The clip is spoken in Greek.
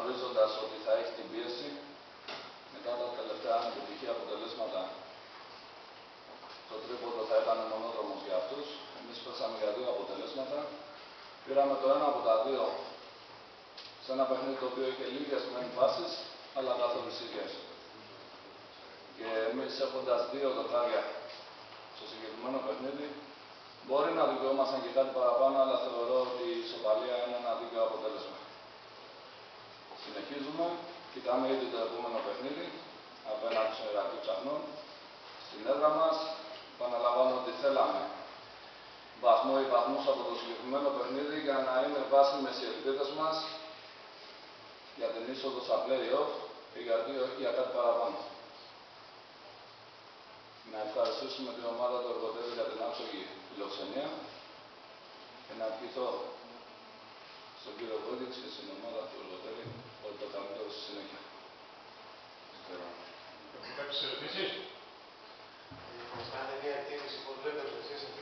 γνωρίζοντας ότι θα έχει την πίεση μετά τα τελευταία ανεπιτυχή αποτελέσματα. Το τρίποντο θα ήταν μονόδρομος για αυτούς. Εμείς πέσαμε για 2 αποτελέσματα. Πήραμε το ένα από τα 2 σε ένα παιχνίδι το οποίο είχε λίγες μεν φάσεις, αλλά καθόλου ίδιες. Και εμείς έχοντας 2 δοκάρια στο συγκεκριμένο παιχνίδι, μπορεί να δικαιούμασταν και κάτι παραπάνω, αλλά θεωρώ ότι η ισοπαλία είναι ένα δίκαιο αποτέλεσμα. Συνεχίζουμε, κοιτάμε ήδη το επόμενο παιχνίδι απέναντι στον Ηρακλή Ψαχνών. Στην έδρα μας, επαναλαμβάνω ότι θέλαμε βαθμό ή βαθμούς από το συγκεκριμένο παιχνίδι για να είναι βάσιμες οι ελπίδες μας για την είσοδο στα play-off ή γιατί όχι για κάτι παραπάνω. Να ευχαριστήσουμε την ομάδα του Εργοτέλη για την άψογη φιλοξενία και να ευχηθώ στον κύριο Βόντιτς και στην ομάδα του Εργοτέλη ότι το καλύτερο στη συνέχεια. Έχουν κάποιες ερωτήσεις? Μας κάνετε μια εκτίμηση πώς βλέπετε εσείς